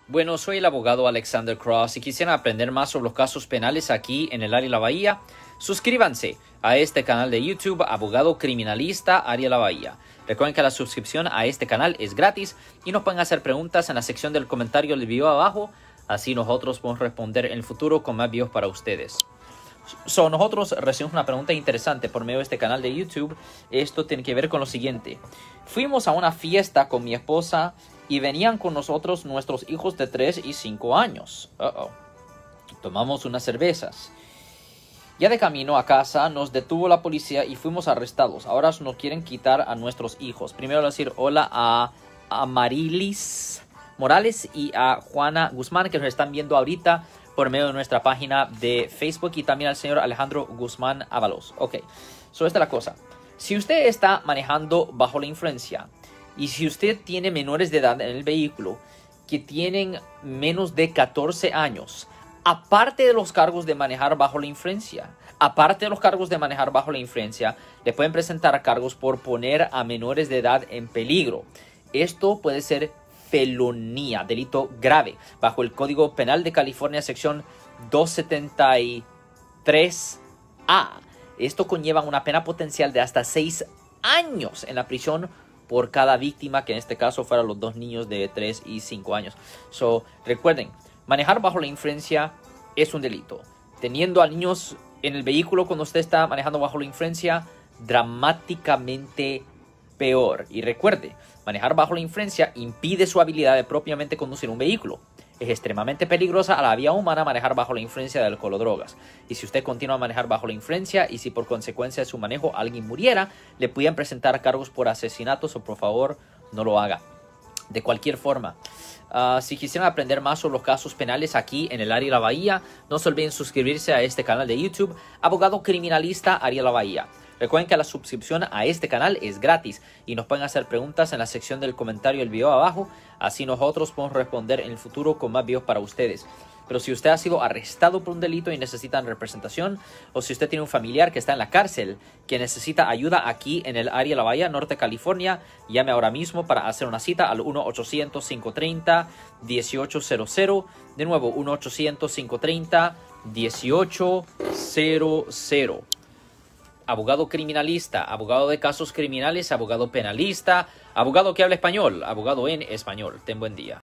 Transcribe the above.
Bueno, soy el abogado Alexander Cross y quisiera aprender más sobre los casos penales aquí en el área de la Bahía. Suscríbanse a este canal de YouTube, Abogado Criminalista Área de la Bahía. Recuerden que la suscripción a este canal es gratis y nos pueden hacer preguntas en la sección del comentario del video abajo. Así nosotros podemos responder en el futuro con más videos para ustedes. Nosotros recibimos una pregunta interesante por medio de este canal de YouTube. Esto tiene que ver con lo siguiente. Fuimos a una fiesta con mi esposa y venían con nosotros nuestros hijos de 3 y 5 años. Tomamos unas cervezas. Ya de camino a casa nos detuvo la policía y fuimos arrestados. Ahora nos quieren quitar a nuestros hijos. Primero decir hola a Marilis Morales y a Juana Guzmán, que nos están viendo ahorita por medio de nuestra página de Facebook, y también al señor Alejandro Guzmán Ábalos. Ok, esta es la cosa. Si usted está manejando bajo la influencia y si usted tiene menores de edad en el vehículo que tienen menos de 14 años, aparte de los cargos de manejar bajo la influencia, le pueden presentar cargos por poner a menores de edad en peligro. Esto puede ser felonía, delito grave, bajo el Código Penal de California, sección 273A. Esto conlleva una pena potencial de hasta 6 años en la prisión por cada víctima, que en este caso fueran los 2 niños de 3 y 5 años. Recuerden, manejar bajo la influencia es un delito. Teniendo a niños en el vehículo cuando usted está manejando bajo la influencia, dramáticamente peor. Y recuerde, manejar bajo la influencia impide su habilidad de propiamente conducir un vehículo. Es extremadamente peligrosa a la vía humana manejar bajo la influencia de alcohol o drogas. Y si usted continúa a manejar bajo la influencia y si por consecuencia de su manejo alguien muriera, le pueden presentar cargos por asesinato. Por favor, no lo haga. De cualquier forma, si quisieran aprender más sobre los casos penales aquí en el área de la Bahía, no se olviden suscribirse a este canal de YouTube, Abogado Criminalista Área de la Bahía. Recuerden que la suscripción a este canal es gratis y nos pueden hacer preguntas en la sección del comentario del video abajo. Así nosotros podemos responder en el futuro con más videos para ustedes. Pero si usted ha sido arrestado por un delito y necesitan representación, o si usted tiene un familiar que está en la cárcel que necesita ayuda aquí en el área de la Bahía Norte, California, llame ahora mismo para hacer una cita al 1-800-530-1800. De nuevo, 1-800-530-1800. Abogado criminalista, abogado de casos criminales, abogado penalista, abogado que habla español, abogado en español. Ten buen día.